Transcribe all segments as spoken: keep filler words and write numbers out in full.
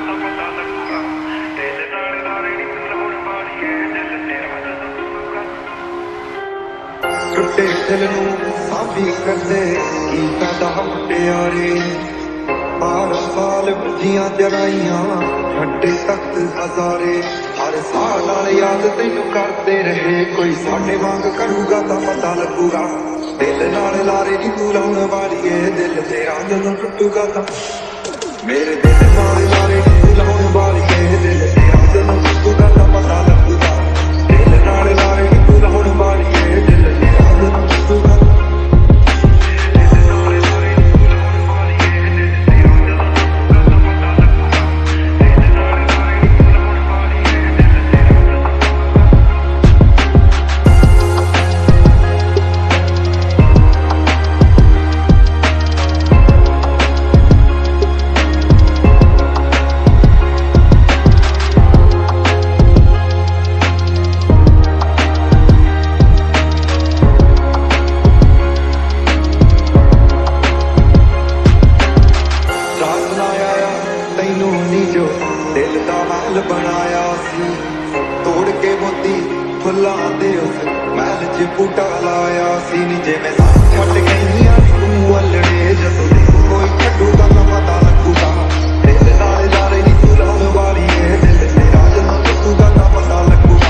टुटे दिल नूं साफी करदे की फायदा मुटियारे बारह साल बुझियां जराइयां छड्डे तख्त हजारे हर साल नाल याद तैनू करते रहे कोई साडे वांग करूगा तां पता लगूगा दिल नाल लारे नी तू लाउण वालीए दिल तेरा जदों टुटूगा तां मेरे दिल नाल लारे नी तू लाउण वालीए दिल तेरा जदों टुटूगा तां पता लगूगा दिल नाल लारे नी तू लाउण वालीए दिल तेरा जदों टुटूगा दिल दा महल बनाया सी तोड़ के मोती फुल्लां दे उस महल च बूटा लाया सी नी जे मैं साथ छड्ड गईयां तू अल्लड़े जदों कोई छड्डूगा तां पता लगूगा दिल नाल लारे नी तू लाउण वालीए दिल तेरा जदों टुटूगा तां पता लगूगा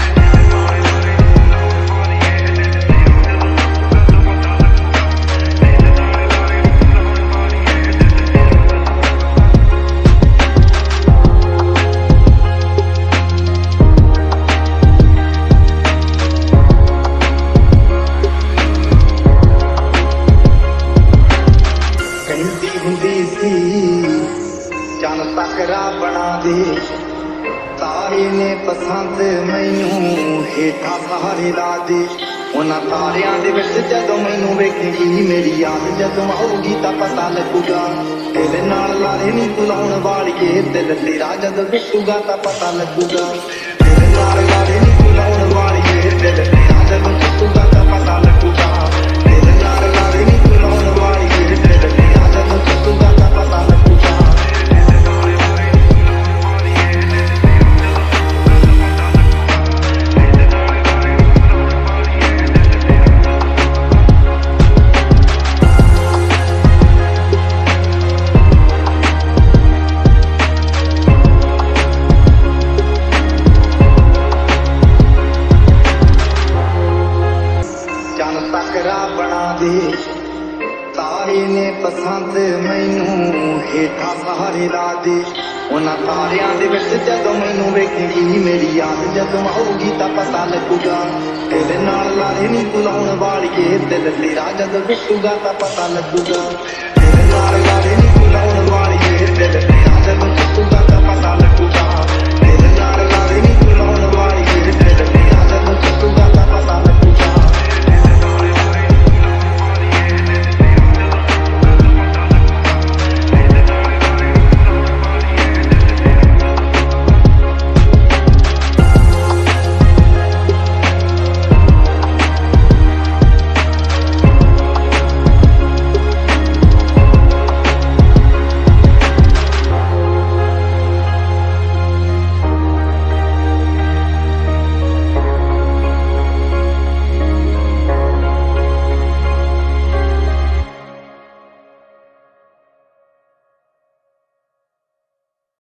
चन तकरा बना दे तारे ने पसंद मैनू हेठा सहारे ला दे उन्हां तारियां दे विच जदों मैनू वेखेगी मेरी याद जदों आऊगी तां पता लगूगा दिल नाल लारे नी तू लाउण वालीए दिल तेरा जदों टुटूगा तां पता लगूगा दिल नाल लारे नी तू लाउण वालीए दिल तेरा जदों टुटूगा तां पता लगूगा दिल नाल लारे नी तू लाउण वालीए दिल तेरा जदों टुटूगा तां पता लगूगा बना दे तारे ने पसंद मैनू हेठा सहारे ला दे उन्हां तारियां दे विच जदों मैनू वेखेगी मेरी याद जदों आऊगी तां पता लगूगा दिल नाल लारे नी तू लाउण वालीए दिल तेरा जदों टुटूगा तां पता लगूगा दिल नाल लारे नी तू लाउण वालीए दिल